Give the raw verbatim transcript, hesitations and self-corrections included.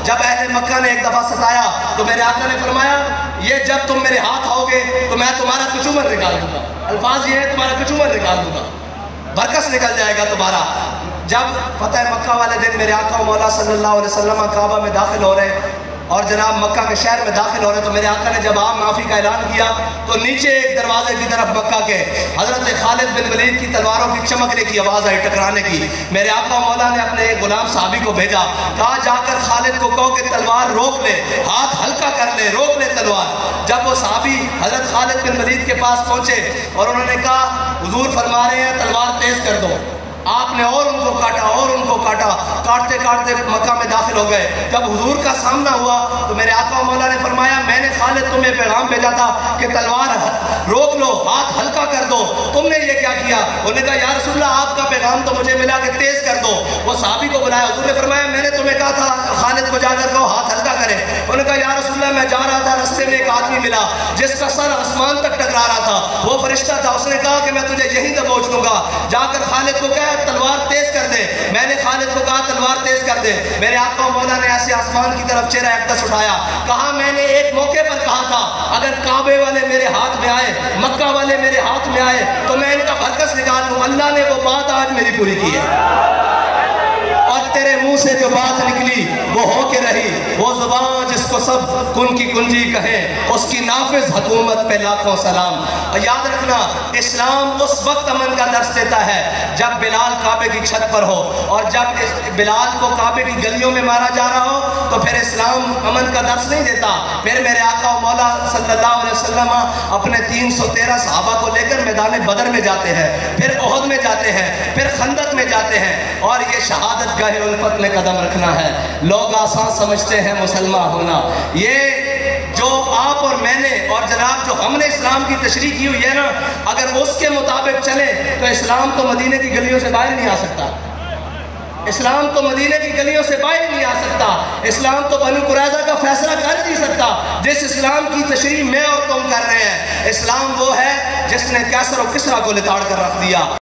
جب اہل مکہ نے ایک دفعہ ستایا تو میرے آقا نے فرمایا یہ جب تم میرے ہاتھ آؤ گے تو میں تمہارا کچومر نکال دوں گا. الفاظ یہ ہے تمہارا کچومر نکال دوں گا, برکس نکل جائے گا تمہارا. جب فتح مکہ والے دن میرے آقا مولا صلی اللہ علیہ وسلم کعبہ میں داخل ہو رہے اور جناب مکہ کے شہر میں داخل ہو رہے تو میرے آقا نے جب عام معافی کا اعلان کیا تو نیچے ایک دروازے کی طرف مکہ کے حضرت خالد بن ولید کی تلواروں کی چمکنے کی آواز آئی, ٹکرانے کی. میرے آقا مولا نے اپنے ایک غلام صحابی کو بھیجا, کہا جا کر خالد کو کہو کہ تلوار روک لے, ہاتھ ہلکا کر لے, روک لے تلوار. جب وہ صحابی حضرت خالد بن ولید کے پاس پہنچے اور انہوں نے کہا حضور فرما رہے ہیں تلوار تیز کر دو, آپ نے اور ان کو کاٹا اور ان کو کاٹا, کاٹتے کاٹتے مکہ میں داخل ہو گئے. جب حضور کا سامنا ہوا تو میرے آقا مولا نے فرمایا میں نے خالد تمہیں پیغام بھیجا تھا کہ تلوار روک لو, ہاتھ ہلکا کر دو, تم نے یہ کیا کیا؟ انہوں نے کہا یا رسول اللہ آپ کا پیغام تو مجھے ملا کہ تیز کر دو. وہ صحابی کو بلایا, حضور نے فرمایا میں نے تمہیں کہا تھا خالد کو جا کر کہو ہاتھ ہلکا کرے. انہوں نے کہا یا رسول اللہ میں جا رہا تھا, رستے میں ایک آدمی ملا جس کا سر آسمان تک ٹکرا رہا تھا, وہ فرشتہ تھا, اس نے کہا کہ میں تجھے یہیں دبوچ دوں گا, جا کر خالد کو کہا تلوار تیز کر دے. میں نے خالد کو کہا تلوار تیز کر دے. میرے آقا مولا نے ایسے آسمان کی طرف چہرہ اقدس اٹھایا, کہا میں نے ایک موقع پر کہا تھا اگر کعبے والے میرے ہاتھ میں آئے, مکہ والے میرے ہاتھ میں آئے تو میں ان کا بھرکس نکال دوں. اللہ نے وہ بات آج میری پوری کی ہے, اور تیرے منہ سے جو بات نکلی وہ ہو کے رہی. وہ زبان جس کو سب کن کی کنجی کہیں, اس کی نافذ حکومت پہ لاکھوں سلام. اور یاد رکھنا اسلام اس وقت امن کا درس دیتا ہے جب بلال کعبے کی چھت پر ہو, اور جب بلال کو کعبے کی گلیوں میں مارا جا رہا ہو تو پھر اسلام امن کا درس نہیں دیتا. پھر میرے آقا و مولا صلی اللہ علیہ وسلم اپنے تین سو تیرہ صحابہ کو لے کر میدان بدر میں جاتے ہیں, پھر احد میں جاتے ہیں, پھر خندق میں جاتے ہیں, اور یہ شہادت گاہ الفت میں قدم رکھنا ہے. لوگ آسان سمجھتے ہیں مسلمان ہونا, یہ جو آپ اور میں نے اور جناب جو ہم نے اسلام کی تشریح کی ہوئی ہے نا, اگر اس کے مطابق چلے تو اسلام تو مدینے کی گلیوں سے باہر نہیں آ سکتا. اسلام تو مدینے کی گلیوں سے باہر نہیں آ سکتا. اسلام تو بنو قریظہ کا فیصلہ کر نہیں سکتا. جس اسلام کی تشریح میں اور تم کر رہے ہیں, اسلام وہ ہے جس نے کیسر و کسریٰ کو لتاڑ کر رکھ دیا.